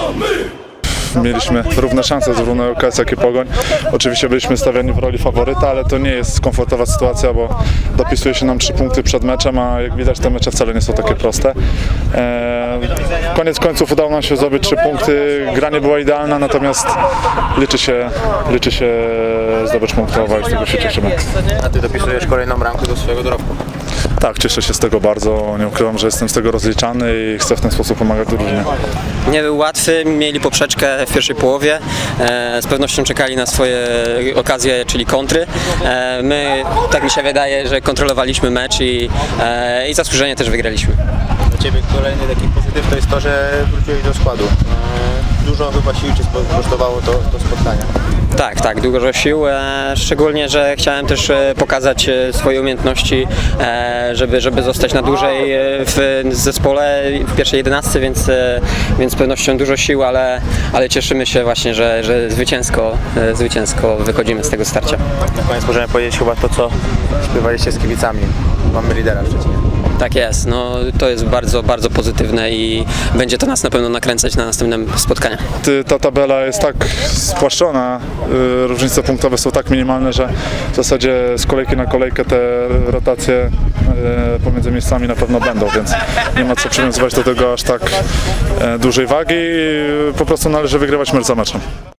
Mieliśmy równe szanse, zarówno UKS, jak i Pogoń. Oczywiście byliśmy stawiani w roli faworyta, ale to nie jest komfortowa sytuacja, bo dopisuje się nam 3 punkty przed meczem, a jak widać te mecze wcale nie są takie proste. Koniec końców udało nam się zdobyć 3 punkty, gra nie była idealna, natomiast liczy się zdobycz punktowa i z tego się cieszymy. A Ty dopisujesz kolejną bramkę do swojego dorobku. Tak, cieszę się z tego bardzo, nie ukrywam, że jestem z tego rozliczany i chcę w ten sposób pomagać drużynie. Nie był łatwy, mieli poprzeczkę w pierwszej połowie, z pewnością czekali na swoje okazje, czyli kontry. My, tak mi się wydaje, że kontrolowaliśmy mecz i zasłużenie też wygraliśmy. Dla Ciebie kolejny taki pozytyw to jest to, że wróciłeś do składu. Dużo chyba sił Cię kosztowało to spotkanie. Tak, dużo sił, szczególnie, że chciałem też pokazać swoje umiejętności, żeby zostać na dłużej w zespole, w pierwszej 11, więc z pewnością dużo sił, ale cieszymy się właśnie, że zwycięsko wychodzimy z tego starcia. Na koniec możemy powiedzieć chyba to, co śpiewaliście z kibicami. Mamy lidera w Szczecinie. Tak jest, no to jest bardzo, bardzo pozytywne i będzie to nas na pewno nakręcać na następnym spotkaniu. Ta tabela jest tak spłaszczona, różnice punktowe są tak minimalne, że w zasadzie z kolejki na kolejkę te rotacje pomiędzy miejscami na pewno będą, więc nie ma co przywiązywać do tego aż tak dużej wagi. Po prostu należy wygrywać mecz za meczem.